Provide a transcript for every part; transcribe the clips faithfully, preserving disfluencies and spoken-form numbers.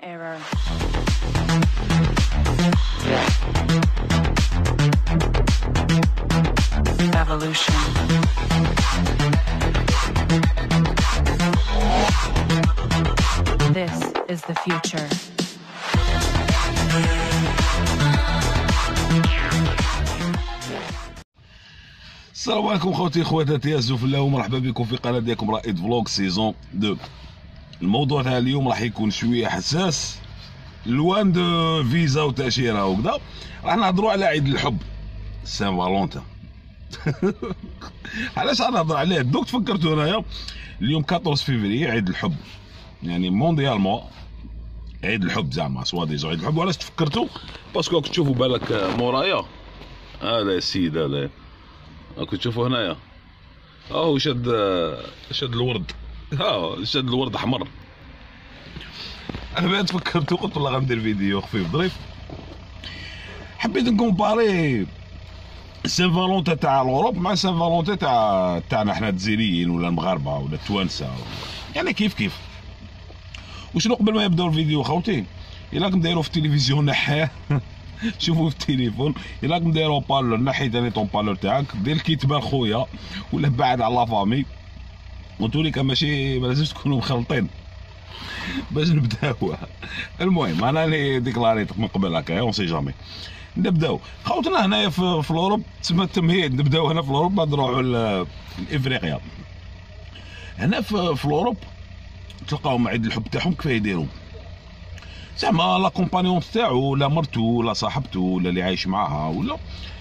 error. Evolution. This is the future. السلام عليكم خوتي خواتاتي الزوف الله ومرحبا بكم في قناه ديالكم رائد فلوق سيزون اثنين. الموضوع تاع اليوم راح يكون شويه حساس، لوان دو فيزا وتاشيره وكذا. راح نهضروا على عيد الحب سان فالونتان. علاش غنهضر عليه؟ دوك تفكرت انايا اليوم أربعطاش فيفري عيد الحب، يعني مونديالمون عيد الحب زعما سوا ديجا عيد الحب. وعلاش تفكرتوا؟ باسكو راكم تشوفوا بالك مورايا هذا السيد هذا راكم تشوفوا هنايا اهو شاد شاد الورد، ها شاد الورد احمر. انا بعد تفكرت وقلت والله غندير فيديو خفيف ظريف، حبيت نكومباري سان فالونتان تاع الاوروب مع سان فالونتان تاع تاعنا حنا الجزائريين ولا المغاربه ولا التوانسه، يعني كيف كيف. وشنو قبل ما يبداو الفيديو خوتي، الا راكم دايروا في التلفزيون نحيه شوفوا في التليفون، الا راكم دايروا بالور نحي ثاني طون بالور تاعك، دير الكتبه خويا ولا بعد على لافامي، وانتوليك ماشي ما لازمش تكونوا مخلطين باش نبداو. المهم انا اللي ديكلاريت من قبل هكا اون سي جامي. نبداو خوتنا هنايا في, في الاوروب، تسمى التمهيد. نبداو هنا في الاوروب بعد نروحوا لافريقيا. هنا في, في الاوروب تلقاهم عيد الحب تاعهم كيف يديروا، زعما لا كومبانيون تاعو ولا مرتو ولا صاحبته ولا اللي عايش معاها ولا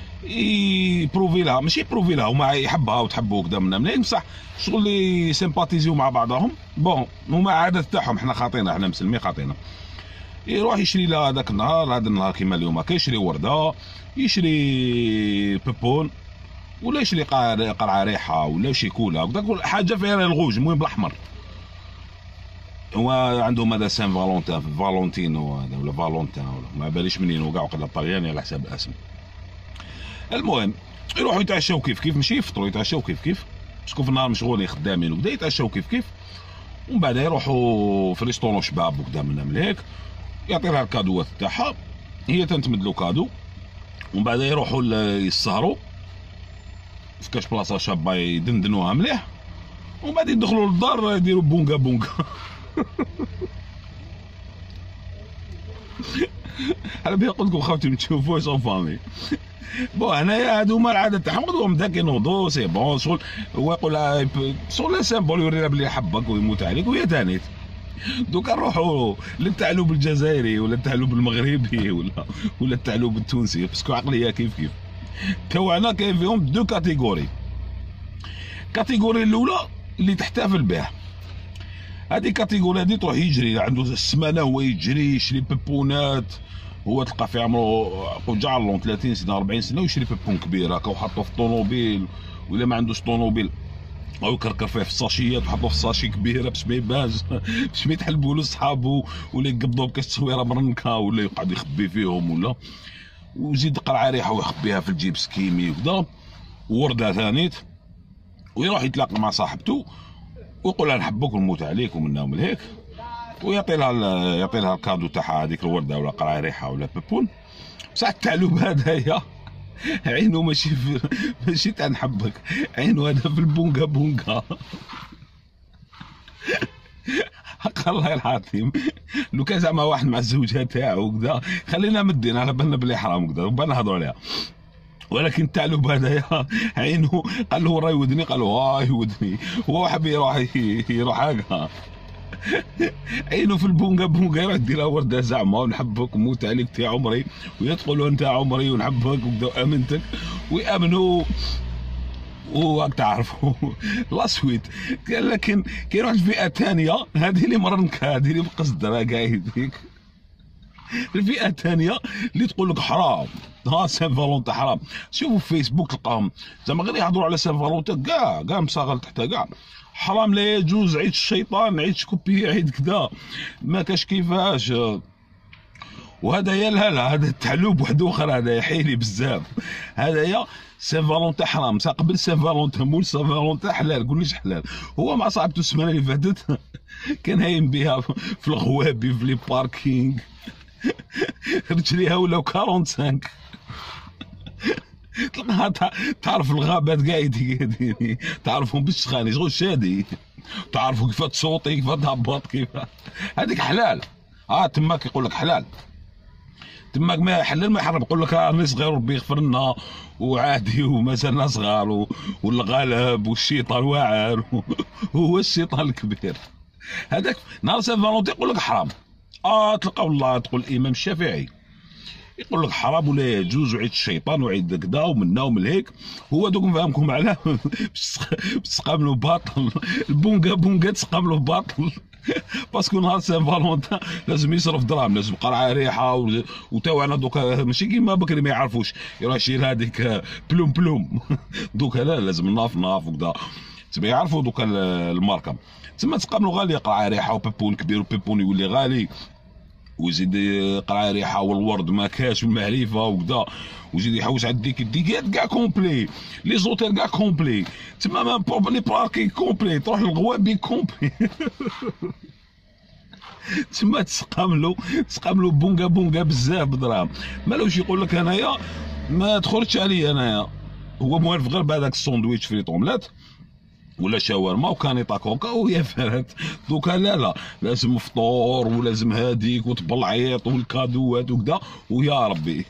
يبروفي لها، ماشي يبروفي لها وما يحبها وتحبو كدا منا مليح، بصح شغل اللي سيمباتيزيو مع بعضهم. بون هما عادة تاعهم، حنا خاطينا، حنا مسلمين خاطينا. يروح يشري لها هذاك النهار، هذا النهار كيما اليوم هكا، يشري ورده، يشري بيبون، ولا يشري قرعه ريحه ولا شيكولا وكذا حاجه فيها الغوج، المهم بالاحمر. هو عندهم هذا سان فالونتان فالونتينو هذا ولا فالونتان ولا ما باليش منين، وكاع وقيلا طلياني على حساب الاسم. المهم يروحوا يتعشاو كيف كيف، ماشي يفطروا، يتعشاو كيف كيف، باسكو في النهار مشغولين خدامين وكذا، يتعشاو كيف كيف. ومن بعد يروحوا في ريستورون شباب وكذا منا مليك، يعطي لها الكادوات تاعها، هي تنتمد له كادو. ومن بعد يروحوا يسهروا في كاش بلاصه شابه يدندنوها مليح، ومن بعد يدخلوا للدار يديروا بونكا بونكا. انا بغيت نقول لكم خوتي ما تشوفوش اون فامي. بون هنايا هادو هما العاده تاعهم، غدوهم داك ينوضوا سي بون شغل، هو يقول لها شغل سامبول يوري لها بلي يحبك ويموت عليك وهي تانيت. دوكا نروحوا للثعلب الجزائري ولا الثعلب المغربي ولا ولا الثعلب التونسي، باسكو عقليه كيف كيف. توعنا كاين فيهم دو كاتيجوري. كاتيجوري الاولى اللي تحتفل بها، هذه كاتيجوري هذه تروح يجري عنده السمانه، هو يجري يشري بيبونات، هو تلقى في عمره جعلون ثلاثين سنه أربعين سنه ويشري بيبون كبير هكا وحطه في الطوموبيل، ولا ما عندوش طوموبيل او يكركر فيه في الساشيات وحطوه في ساشي كبيره باش ما يبانش، باش ما يتحلبوا له صحابو، ولا يقبضوا بكاس تصويره مرنكه، ولا يقعد يخبي فيهم، ولا ويزيد قرعه ريحه ويخبيها في الجيب سكيمي وكذا، ورده ثانيت. ويروح يتلاقى مع صاحبته ويقول لها نحبك ونموت عليك ومنا ومن هيك، ويعطي لها يعطي لها الكادو تاعها هذيك الورده ولا قرعه ريحه ولا بيبون. بصح الثعلب هذايا عينو ماشي في ماشي تاع نحبك، عينو هذا في البونكا بونكا. حق الله العظيم، لو كان زعما واحد مع الزوجه تاعو وكذا خلينا مدين على بالنا بلي حرام وكذا وبان نهضروا عليها، ولكن الثعلب هذايا عينو قال له راه يودني، قال له اه يودني، هو حاب يروح يروح هكا عينو في البونكا بونكا، يروح يدير لها ورده زعما ونحبك ونموت عليك تاع عمري، ويدخل له انت عمري ونحبك وكذا امنتك، ويامنوا وراك تعرفوا لا سويت. لكن كاين واحد الفئه ثانيه، هذه اللي مرنكه، هذه اللي بقصد راه قايديك. الفئه الثانيه اللي تقول لك حرام، ها سان فالونتان حرام. شوفوا في فيسبوك تلقاهم زعما غير يهضروا على سان فالونتان، كاع كاع مصاغل تحتها كاع حرام، لا يجوز، عيد الشيطان، عيد شكوبي، عيد كذا، ما كاش كيفاش. وهذايا لا لا هذا التعلوب واحد اخر، هذا حيلي بزاف. هذايا سان فالونتان حرام، سا قبل سان فالونتان مول سان فالونتان حلال، كلش حلال. هو مع صاحبته السمانه اللي فاتت كان هايم بها في الغوابي في لي باركينغ رجليها ولاو خمسة وأربعين. تلقاها تعرف الغابات كاع يديني تعرفهم بالسخاني شغل شادي، تعرفوا كيف تصوتي كيف تهبط كيف هذيك حلال. اه تماك يقول لك حلال، تماك ما يحلل ما يحرم، يقول لك راني صغير ربي يغفر لنا وعادي ومازالنا صغار والغلب والشيطان واعر هو الشيطان الكبير. هذاك نهار سان فالونتين يقول لك حرام. اه تلقى والله تقول الامام الشافعي يقول لك حرام ولا يجوز وعيد الشيطان وعيد كذا ومنا ومن هيك. هو دوك نفهمكم علاه تسقاملو باطل البونكا بونكا تسقاملو باطل باسكو نهار سان فالونتان لازم يصرف دراهم، لازم قرعه ريحه وتاو انا دوكا ماشي كيما بكري ما يعرفوش يروح يشيل هذيك بلوم بلوم دوكا لا لازم ناف ناف وكذا تما يعرفوا دوكا الماركه. تما تسقاملو غاليه قرعه ريحه وبيبون كبير وبيبون يولي غالي ويزيد قرعه ريحه والورد ما كاش والمعرفه وكذا ويزيد يحوس على الديك الديكات كاع كومبلي، لي زوتيل كاع كومبلي، تما ما لي باركي كومبلي، تروح للغوابي كومبلي تما تسقاملو تسقاملو بونكا بونكا بزاف بدراهم. مالوش يقول لك انايا ما تخرجش عليا انايا، هو موالف غير بهذاك الساندويتش فريت اومليت ولا شاورما وكانيطا كوكا ويا فرات. دوكا لا لا لازم فطور ولازم هاديك وتبلعيط والكادوات وكذا ويا ربي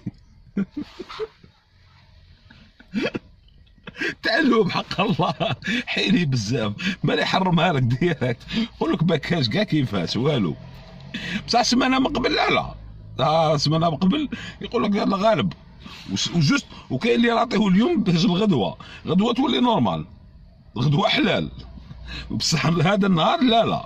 تعلم حق الله حيلي بزاف ما يحرمها لك ديريكت، يقول لك ما كاش كاع كيفاش والو. بصح سمانه من قبل لا لا آه سمانه من قبل يقول لك يلا غالب وجوست، وكاين اللي يعطيه اليوم باش الغدوه غدوه تولي نورمال، الغدوه حلال. بصح هذا النهار لا لا.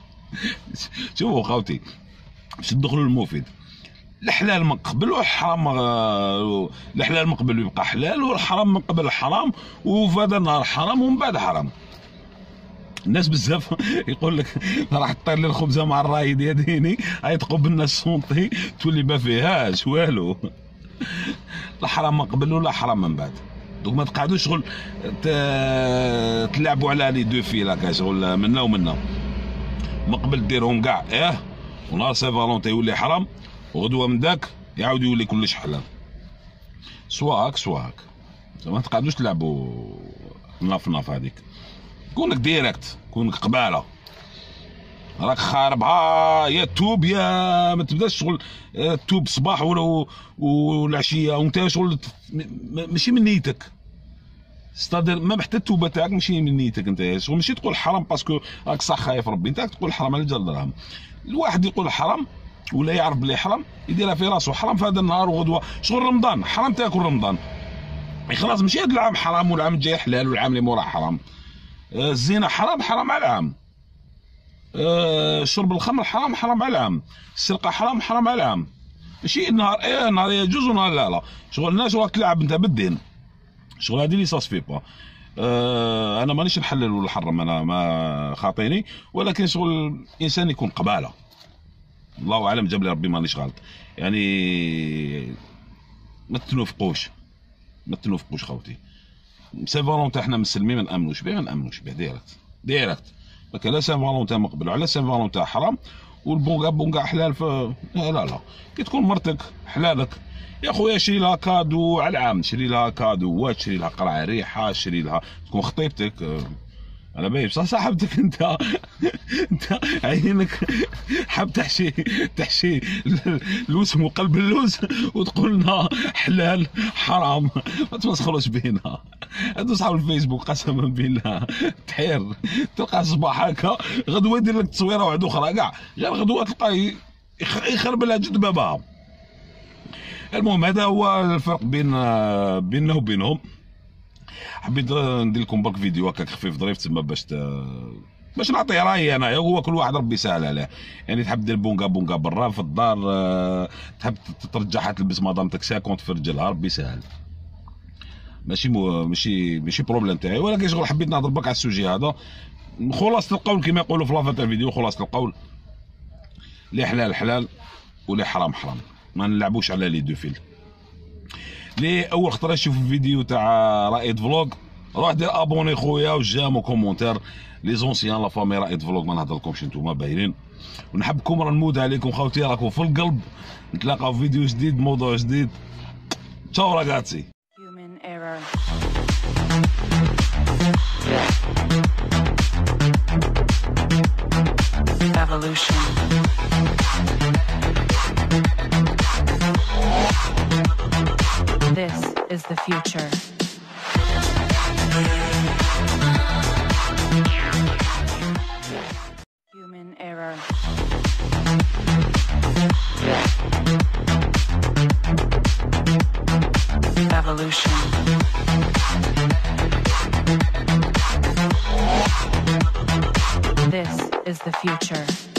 شوفوا خوتي باش ندخلوا المفيد، الحلال من قبل والحرام الحلال من قبل يبقى حلال والحرام من قبل حرام، وفي هذا النهار حرام ومن بعد حرام. الناس بزاف يقول لك راح تطير لي الخبزه مع الرايد يا ديني يتقب الناس سونطي تولي ما فيهاش والو. لا حرام من قبل ولا حرام من بعد. دوك ما تقعدوش شغل تلعبوا على لي دو في لا شغل منا ومنا. من قبل ديرهم كاع اه ونهار سان فالونتين يولي حرام وغدوه من داك يعاود يولي كلش حلال. سوا هاك سوا هاك، ما تقعدوش تلعبوا ناف ناف هذيك. كونك ديريكت كونك قباله راك خاربها يا توب يا ما تبداش شغل توب صباح ولا والعشيه وانت شغل ماشي من نيتك. ستادير ما حتى التوبه تاعك ماشي من نيتك انت، شغل ماشي تقول حرام باسكو راك صح خايف ربي، انت تقول حرام على جال دراهم. الواحد يقول حرام ولا يعرف بلي حرام يديرها في راسه حرام في هذا النهار وغدوه. شغل رمضان حرام تاكل رمضان خلاص، ماشي هذا العام حرام والعام الجاي حلال والعام اللي موراه حرام. الزنا حرام حرام على العام، أه شرب الخمر حرام حرام على العام، السرقه حرام حرام على العام. ماشي نهار ايه نهار يجوز ونهار لا لا. شغل الناس راك تلعب انت بالدين، شغل هذه اللي صاص في با. أه انا مانيش نحلل ولا نحرم، انا ما خاطيني، ولكن شغل الانسان يكون قباله. الله اعلم جاب لي ربي مانيش غلط يعني. ما تنوفقوش ما تنوفقوش خوتي. سان فالونتين احنا مسلمين ما نامنوش به ما نامنوش به ديريكت ديريكت. لكن لا سان فالونتين مقبل على سان فالونتين حرام والبونكا بونكا حلال. ف لا لا كي تكون مرتك حلالك يا خويا شري لها كادو على العام، شري لها كادو تشري لها قرعه ريحه، شري لها تكون خطيبتك انا باين بصح صاحبتك انت انت عينك حاب تحشي تحشي اللوز وقلب اللوز وتقول لنا حلال حرام، ما تمسخروش بينا. هادو صحاب الفيسبوك قسما بالله تحير، تلقى صباح هكا غدوه يدير لك تصويره واحده اخرى كاع غير غدوه تلقاه يخرب لها جد بابها. المهم هذا هو الفرق بين بيننا وبينهم. حبيت ندير لكم برك فيديو هكاك خفيف ظريف تما باش ت... باش نعطي رايي انا. هو كل واحد ربي يسهل عليه يعني. تحب دير بونكا بونكا برا في الدار، تحب ترجعها تلبس مدامتك خمسين في رجلها ربي يسهل، ماشي مو... ماشي ماشي بروبليم تاعي. ولكن شغل حبيت نهضر برك على السوجي هذا. خلاصه القول كما يقولوا في لافا تاع الفيديو، خلاصه القول اللي حلال حلال واللي حرام حرام. ما نلعبوش على لي دو فيلم. لي اول خطره يشوف الفيديو تاع رائد فلوغ روح دير ابوني خويا وجام وكومونتير. لي زونسيان لا فامي رائد فلوغ ما نهضرلكمش نتوما باينين، ونحبكم رنمود عليكم خوتي، راكم في القلب. نتلاقاو في فيديو جديد موضوع جديد. تشاو راغاتسي. Human error. Evolution. This is the future. Human error. Evolution. This is the future.